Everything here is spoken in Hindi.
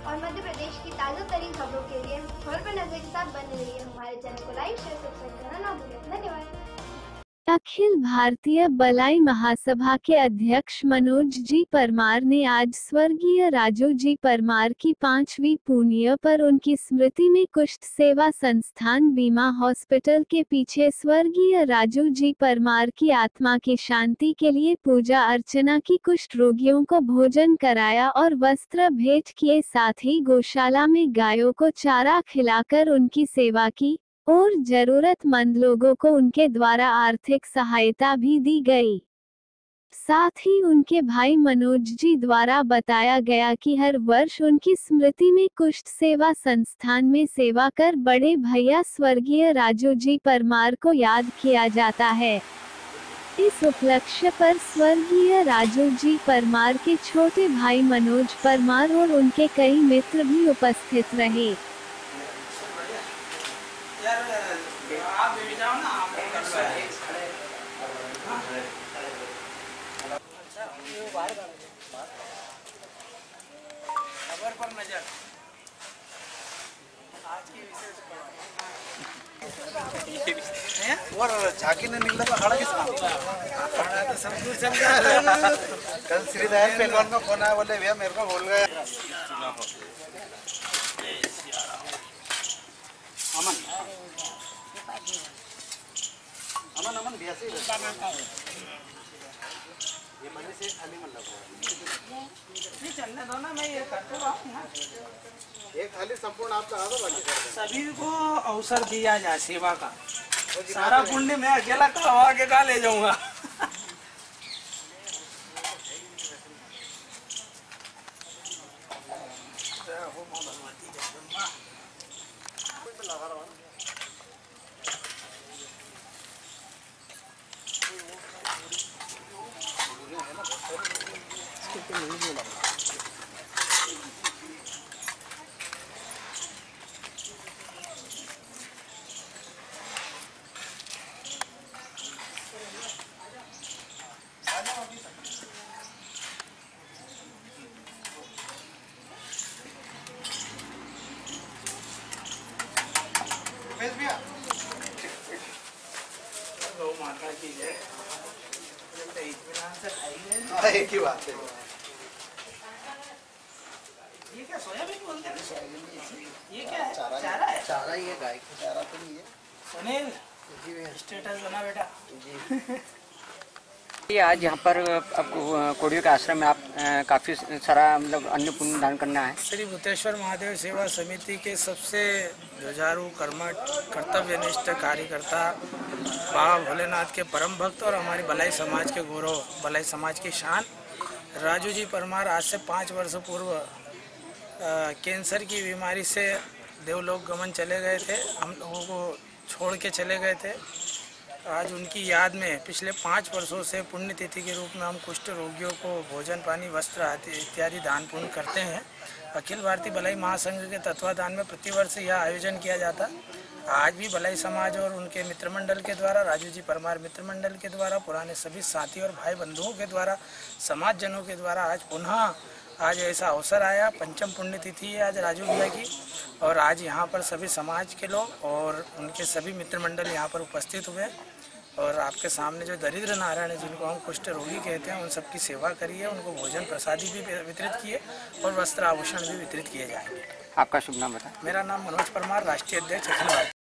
और मध्य प्रदेश की ताज़ा तरीन खबरों के लिए खबर पर नजर के साथ बने रहिए। हमारे चैनल को लाइक शेयर सब्सक्राइब करना ना भूलें। धन्यवाद। अखिल भारतीय बलाई महासभा के अध्यक्ष मनोज जी परमार ने आज स्वर्गीय राजू जी परमार की 5वीं पुण्य पर उनकी स्मृति में कुष्ठ सेवा संस्थान बीमा हॉस्पिटल के पीछे स्वर्गीय राजू जी परमार की आत्मा की शांति के लिए पूजा अर्चना की, कुष्ठ रोगियों को भोजन कराया और वस्त्र भेंट किए, साथ ही गौशाला में गायों को चारा खिलाकर उनकी सेवा की और जरूरतमंद लोगों को उनके द्वारा आर्थिक सहायता भी दी गई। साथ ही उनके भाई मनोज जी द्वारा बताया गया कि हर वर्ष उनकी स्मृति में कुष्ठ सेवा संस्थान में सेवा कर बड़े भैया स्वर्गीय राजू जी परमार को याद किया जाता है। इस उपलक्ष्य पर स्वर्गीय राजू जी परमार के छोटे भाई मनोज परमार और उनके कई मित्र भी उपस्थित रहे। आप भी जाओ ना, आप कर लो अच्छा ये बाहर खबर पर नजर आज की विशेष और झांकी ने निकला तो खड़ा किसका तो सब दूर चल गया। कल श्रीधर पहलवान का फोन आया, बोले भैया मेरे को बोल गया अमन अमन अमन भैया से ये मनी से खाली मन लगा नहीं चलने दो ना, मैं ये करते रहूँ ना। एक थाली संपूर्ण आप लगा दो, बाकी सभी को अवसर दिया जाए सेवा का। सारा पुण्य मैं अकेला करवा के कहाँ ले जाऊंगा। गौ माता की जय। इत्मीनान से खाइए। एक ही बात है। ये क्या सोयाबीन बोलते हैं? ये क्या है? चारा है? चारा ही है, गाय का चारा तो नहीं है। सुनील स्टेटस बना बेटा जी। ये आज यहाँ पर कोड़ियों के आश्रम में आप काफ़ी सारा मतलब अन्न पुण्य दान करना है। श्री भूतेश्वर महादेव सेवा समिति के सबसे जुझारू कर्मठ कर्तव्यनिष्ठ कार्यकर्ता बाबा भोलेनाथ के परम भक्त और हमारी बलाई समाज के गौरव, बलाई समाज की शान राजू जी परमार आज से 5 वर्ष पूर्व कैंसर की बीमारी से देवलोक गमन चले गए थे। हम लोगों को छोड़ के चले गए थे। आज उनकी याद में पिछले 5 वर्षों से पुण्यतिथि के रूप में हम कुष्ठ रोगियों को भोजन पानी वस्त्र आदि इत्यादि दान पुण्य करते हैं। अखिल भारतीय बलाई महासंघ के तत्वाधान में प्रतिवर्ष यह आयोजन किया जाता। आज भी बलाई समाज और उनके मित्रमंडल के द्वारा, राजू जी परमार मित्रमंडल के द्वारा, पुराने सभी साथी और भाई बंधुओं के द्वारा, समाज जनों के द्वारा आज पुनः आज ऐसा अवसर आया। पंचम पुण्यतिथि है आज राजू भैया की और आज यहाँ पर सभी समाज के लोग और उनके सभी मित्रमंडल यहाँ पर उपस्थित हुए और आपके सामने जो दरिद्र नारायण है, जिनको हम कुष्ठ रोगी कहते हैं, उन सबकी सेवा करिए, उनको भोजन प्रसादी भी वितरित किए और वस्त्र आभूषण भी वितरित किए जाएंगे। आपका शुभ नाम बताएं। मेरा नाम मनोज परमार, राष्ट्रीय अध्यक्ष अखिल भारतीय।